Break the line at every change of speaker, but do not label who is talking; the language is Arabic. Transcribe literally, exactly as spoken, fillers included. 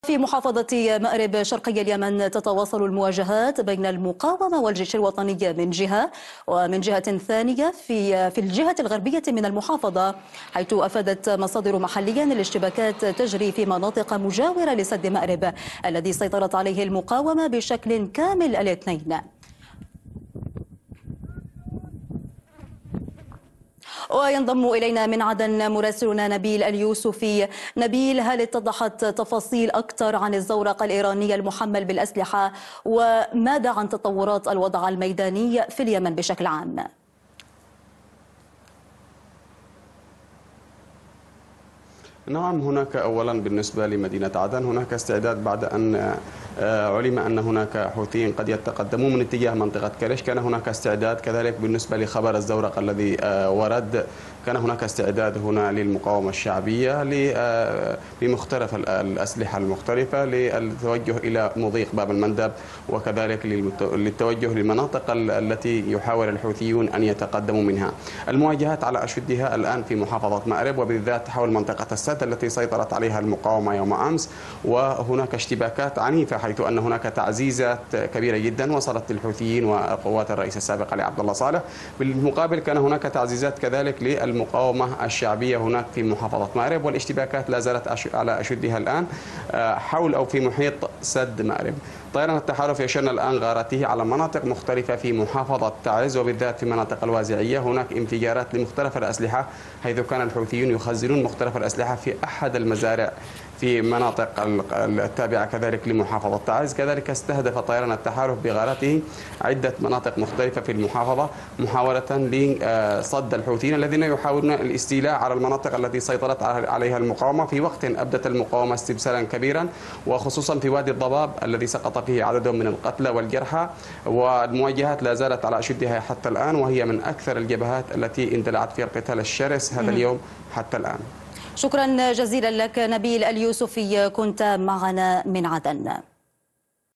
في محافظة مأرب شرقي اليمن تتواصل المواجهات بين المقاومة والجيش الوطني من جهة، ومن جهة ثانية في في الجهة الغربية من المحافظة، حيث أفادت مصادر محلية الاشتباكات تجري في مناطق مجاورة لسد مأرب الذي سيطرت عليه المقاومة بشكل كامل الاثنين. وينضم إلينا من عدن مراسلنا نبيل اليوسفي. نبيل، هل اتضحت تفاصيل أكثر عن الزورق الإيراني المحمل بالأسلحة، وماذا عن تطورات الوضع الميداني في اليمن بشكل عام؟
نعم، هناك أولا بالنسبة لمدينة عدن هناك استعداد بعد أن علم أن هناك حوثيين قد يتقدمون من اتجاه منطقة كرش. كان هناك استعداد كذلك بالنسبة لخبر الزورق الذي ورد، كان هناك استعداد هنا للمقاومة الشعبية بمختلف الأسلحة المختلفة للتوجه إلى مضيق باب المندب، وكذلك للتوجه للمناطق التي يحاول الحوثيون أن يتقدموا منها. المواجهات على أشدها الآن في محافظة مأرب، وبالذات حول منطقة السد التي سيطرت عليها المقاومة يوم أمس، وهناك اشتباكات عنيفة حيث أن هناك تعزيزات كبيرة جدا وصلت للحوثيين وقوات الرئيس السابق علي عبد الله صالح. بالمقابل كان هناك تعزيزات كذلك للمقاومة الشعبية هناك في محافظة مأرب، والاشتباكات لا زالت على أشدها الآن حول أو في محيط سد مأرب. طيران التحالف يشن الآن غارته على مناطق مختلفة في محافظة تعز، وبالذات في مناطق الوازعية هناك انفجارات لمختلف الأسلحة، حيث كان الحوثيون يخزنون مختلف الأسلحة في أحد المزارع في مناطق التابعة كذلك لمحافظة تعز. كذلك استهدف طيران التحالف بغارته عدة مناطق مختلفة في المحافظة محاولة لصد الحوثيين الذين يحاولون الاستيلاء على المناطق التي سيطرت عليها المقاومة، في وقت أبدت المقاومة استبسالا كبيرا، وخصوصا في وادي الضباب الذي سقط فيه عدد من القتلى والجرحى. والمواجهات لا زالت على أشدها حتى الآن، وهي من أكثر الجبهات التي اندلعت فيها القتال الشرس هذا اليوم حتى الآن.
شكرا جزيلا لك نبيل اليوسفي، كنت معنا من عدن.